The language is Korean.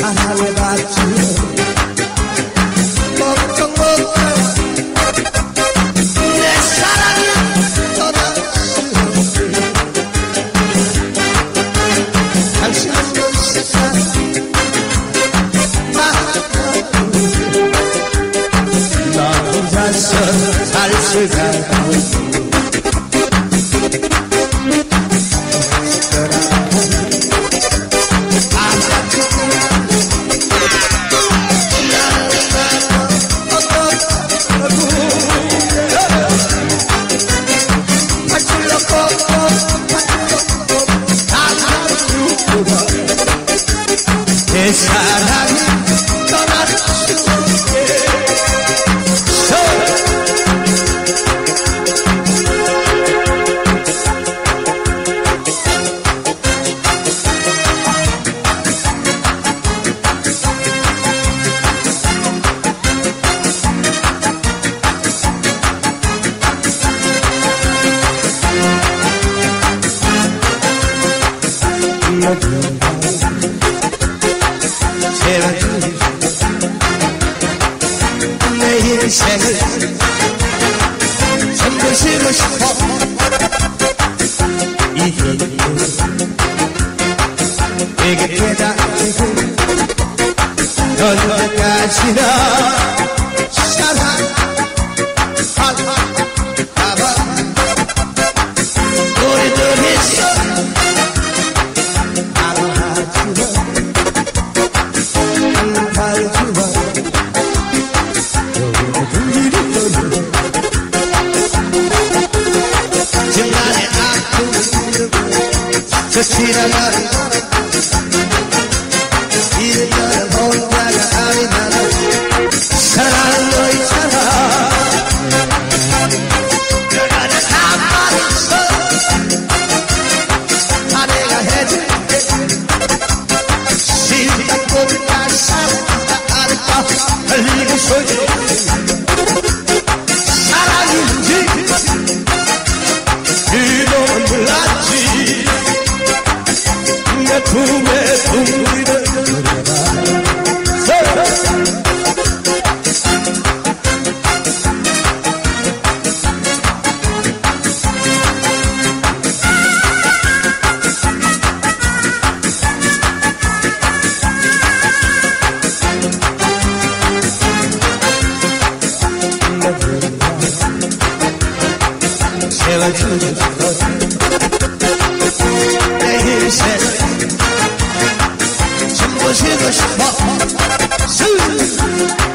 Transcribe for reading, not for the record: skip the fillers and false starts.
사랑해봤지 걱정 못해 내 사랑이 떠났지 당신 없는 세상 나 혼자서 살 수가 내 사랑이 떠날 수 없게 내 인생을 전부 쉬고 싶어 이게 내게 깨닫고 언제까지나 사랑할까봐 우리들 있어 지난해 아픔을 저 지나가는 이제는 혼자가 아니잖아 사랑은 너 있잖아 그러나 가만히 있어 다 내가 해줄게 심장보다 사랑하다 않을까 달리고 소리 사랑인지 그동안 몰랐지 내 품에 둥그리는 노래가 세워주는 내 인생 전부 쉬고 싶어